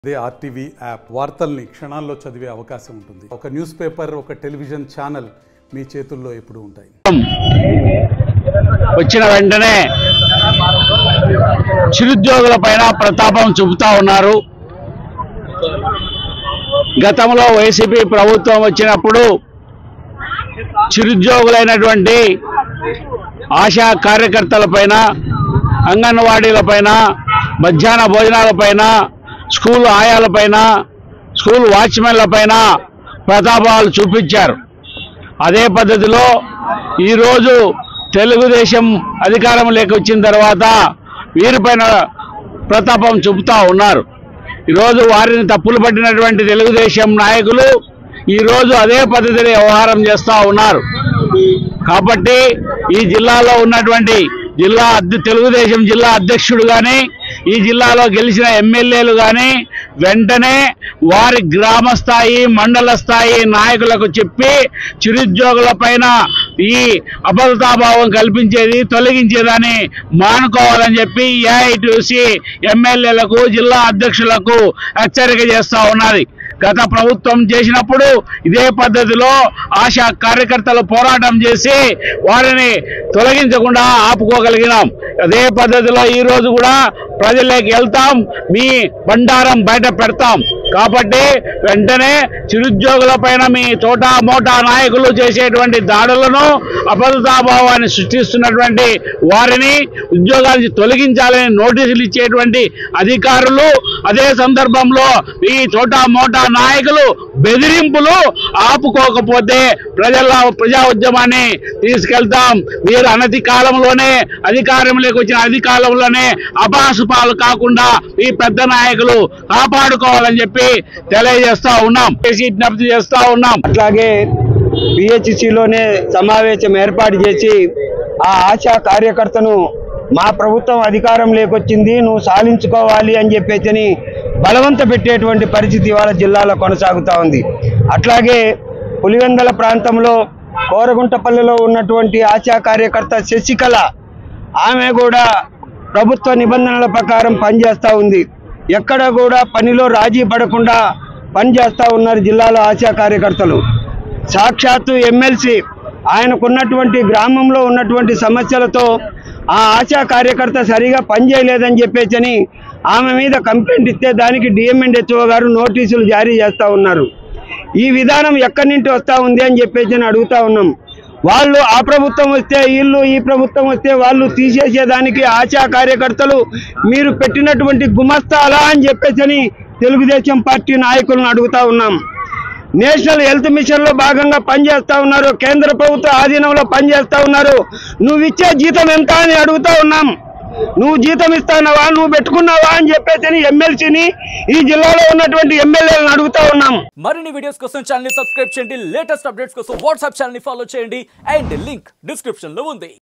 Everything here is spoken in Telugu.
అదే ఆర్టీవీ యాప్ వార్తల్ని క్షణాల్లో చదివే అవకాశం ఉంటుంది. ఒక న్యూస్ పేపర్, ఒక టెలివిజన్ ఛానల్ మీ చేతుల్లో ఎప్పుడూ ఉంటాయి. వచ్చిన వెంటనే చిరుద్యోగుల పైన ప్రతాపం చూపుతా ఉన్నారు. గతంలో వైసీపీ ప్రభుత్వం వచ్చినప్పుడు చిరుద్యోగులైనటువంటి ఆశా కార్యకర్తల పైన, అంగన్వాడీల పైన, మధ్యాహ్న భోజనాల పైన, స్కూల్ ఆయాల పైన, స్కూల్ వాచ్మెన్ల పైన ప్రతాపాలు చూపించారు. అదే పద్ధతిలో ఈరోజు తెలుగుదేశం అధికారంలోకి వచ్చిన తర్వాత వీరిపైన ప్రతాపం చూపుతా ఉన్నారు. ఈరోజు వారిని తప్పులు పట్టినటువంటి తెలుగుదేశం నాయకులు ఈరోజు అదే పద్ధతిలో వ్యవహారం చేస్తూ ఉన్నారు. కాబట్టి ఈ జిల్లాలో ఉన్నటువంటి తెలుగుదేశం జిల్లా అధ్యక్షుడు కానీ, ఈ జిల్లాలో గెలిచిన ఎమ్మెల్యేలు కానీ వెంటనే వారి గ్రామ స్థాయి, మండల స్థాయి నాయకులకు చెప్పి చిరుద్యోగుల పైన ఈ అభద్రతాభావం కల్పించేది, తొలగించేదని మానుకోవాలని చెప్పి ఏఐటీయూసీ ఎమ్మెల్యేలకు, జిల్లా అధ్యక్షులకు హెచ్చరిక చేస్తూ ఉన్నది. గత ప్రభుత్వం చేసినప్పుడు ఇదే పద్ధతిలో ఆశా కార్యకర్తలు పోరాటం చేసి వారిని తొలగించకుండా ఆపుకోగలిగినాం. అదే పద్ధతిలో ఈరోజు కూడా ప్రజల్లోకి వెళ్తాం, మీ బండారం బయట పెడతాం. కాబట్టి వెంటనే చిరుద్యోగుల పైన మీ చోటా మోటా నాయకులు చేసేటువంటి దాడులను, అభద్రతాభావాన్ని సృష్టిస్తున్నటువంటి వారిని ఉద్యోగానికి తొలగించాలని నోటీసులు ఇచ్చేటువంటి అధికారులు, అదే సందర్భంలో ఈ చోటా మోటా నాయకులు బెదిరింపులు ఆపుకోకపోతే ప్రజా ఉద్యమాన్ని తీసుకెళ్తాం. మీరు అనతి కాలంలోనే అధికారంలోకి వచ్చిన అధికారంలోనే అబాసుపాలు కాకుండా ఈ పెద్ద నాయకులు కాపాడుకోవాలని చెప్పి తెలియజేస్తా ఉన్నాం, విజ్ఞప్తి చేస్తా ఉన్నాం. అట్లాగే పిహెచ్సిలోనే సమావేశం ఏర్పాటు చేసి ఆ ఆశా కార్యకర్తను మా ప్రభుత్వం అధికారం లేకొచ్చింది, నువ్వు సాధించుకోవాలి అని చెప్పేసి బలవంత పెట్టేటువంటి పరిస్థితి ఇవాళ జిల్లాలో కొనసాగుతూ ఉంది. అట్లాగే పులివెందల ప్రాంతంలో కోరగుంటపల్లిలో ఉన్నటువంటి ఆశా కార్యకర్త శశికళ, ఆమె కూడా ప్రభుత్వ నిబంధనల ప్రకారం పనిచేస్తూ ఉంది. ఎక్కడ కూడా పనిలో రాజీ పడకుండా పనిచేస్తూ ఉన్నారు జిల్లాలో ఆశా కార్యకర్తలు. సాక్షాత్తు ఎమ్మెల్సీ ఆయనకున్నటువంటి గ్రామంలో ఉన్నటువంటి సమస్యలతో ఆ ఆశా కార్యకర్త సరిగా పనిచేయలేదని చెప్పేసి ఆమె మీద కంప్లైంట్ ఇస్తే దానికి డిఎంఎండ్హెచ్ఓ గారు నోటీసులు జారీ చేస్తూ ఉన్నారు. ఈ విధానం ఎక్కడి నుంచి వస్తూ ఉంది అని చెప్పేసి అడుగుతా ఉన్నాం. వాళ్ళు ఆ ప్రభుత్వం వస్తే వీళ్ళు, ఈ ప్రభుత్వం వస్తే వాళ్ళు తీసేసేదానికి ఆశా కార్యకర్తలు మీరు పెట్టినటువంటి గుమస్తాలా అని చెప్పేసి తెలుగుదేశం పార్టీ నాయకులను అడుగుతా ఉన్నాం. నేషనల్ హెల్త్ మిషన్ లో భాగంగా పనిచేస్తా ఉన్నారు, కేంద్ర ప్రభుత్వ ఆధీనంలో పనిచేస్తా ఉన్నారు. నువ్వు ఇచ్చే జీతం ఎంత అని అడుగుతా ఉన్నాం. నువ్వు జీతం ఇస్తానవా, నువ్వు పెట్టుకున్నావా అని చెప్పేసి ఎమ్మెల్సీని, ఈ జిల్లాలో ఉన్నటువంటి ఎమ్మెల్యేలను అడుగుతా ఉన్నాం. మరిన్ని వీడియోస్ కోసం ఛానల్ ని సబ్స్క్రైబ్ చేయండి, లేటెస్ట్ అప్డేట్స్ కోసం వాట్సాప్ ఛానల్ ని ఫాలో చేయండి, అండ్ లింక్ డిస్క్రిప్షన్ లో ఉంది.